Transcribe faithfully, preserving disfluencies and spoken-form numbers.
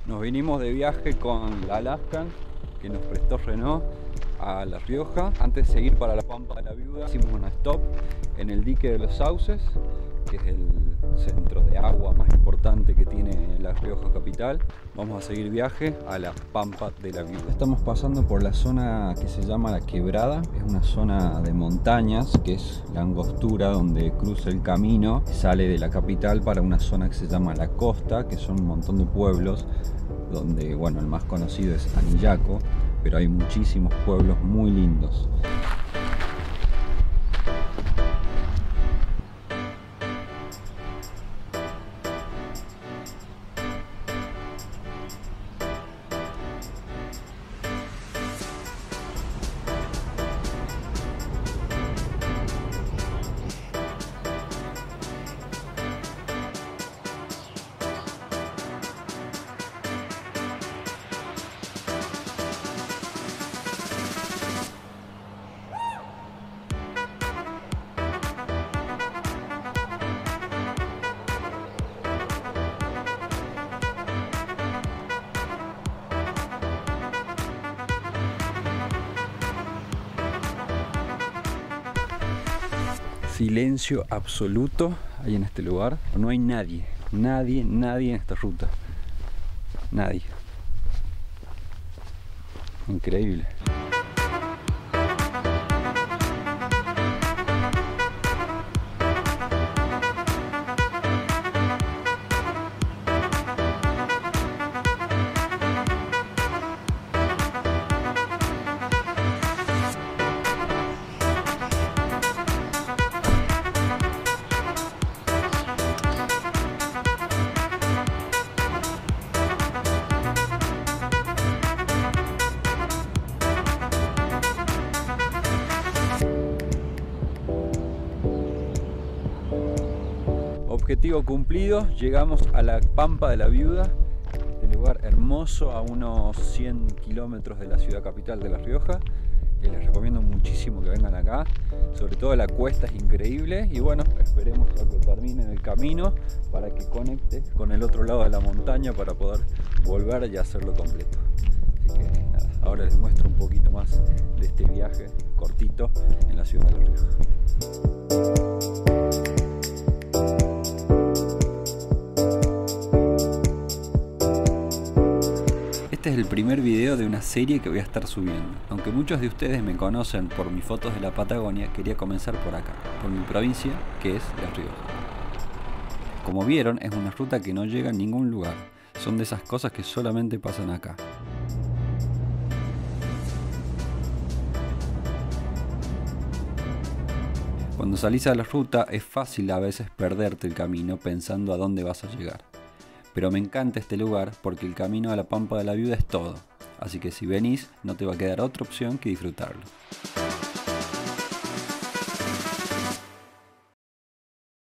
Nos vinimos de viaje con la Alaskan que nos prestó Renault a La Rioja. Antes de seguir para la Pampa de la Viuda, hicimos una stop en el dique de los Sauces, que es el centro de agua más importante que tiene La Rioja capital. Vamos a seguir viaje a la Pampa de la Viuda. Estamos pasando por la zona que se llama La Quebrada. Es una zona de montañas, que es la angostura donde cruza el camino, sale de la capital para una zona que se llama La Costa, que son un montón de pueblos, donde, bueno, el más conocido es Anillaco, pero hay muchísimos pueblos muy lindos. Silencio absoluto hay en este lugar. No hay nadie, nadie, nadie en esta ruta. Nadie. Increíble. Objetivo cumplido, llegamos a la Pampa de la Viuda, este lugar hermoso a unos cien kilómetros de la ciudad capital de La Rioja. Eh, les recomiendo muchísimo que vengan acá, sobre todo la cuesta es increíble y bueno, esperemos a que terminen el camino para que conecte con el otro lado de la montaña para poder volver y hacerlo completo. Así que nada, ahora les muestro un poquito más de este viaje cortito en la ciudad de La Rioja. Este es el primer video de una serie que voy a estar subiendo. Aunque muchos de ustedes me conocen por mis fotos de la Patagonia, quería comenzar por acá, por mi provincia, que es La Rioja. Como vieron, es una ruta que no llega a ningún lugar. Son de esas cosas que solamente pasan acá. Cuando salís a la ruta es fácil a veces perderte el camino pensando a dónde vas a llegar. Pero me encanta este lugar porque el camino a la Pampa de la Viuda es todo, así que si venís no te va a quedar otra opción que disfrutarlo.